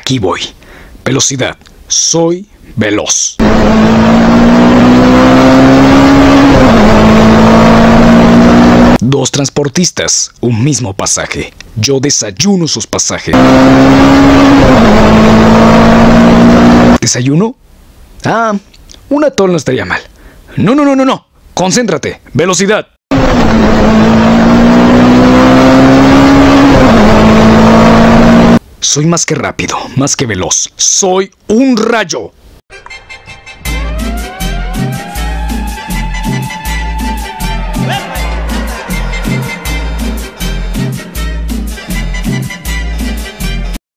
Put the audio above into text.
Aquí voy. Velocidad. Soy veloz. Dos transportistas, un mismo pasaje. Yo desayuno sus pasajes. ¿Desayuno? Ah, un atol no estaría mal. No. Concéntrate. Velocidad. Soy más que rápido, más que veloz. Soy un rayo.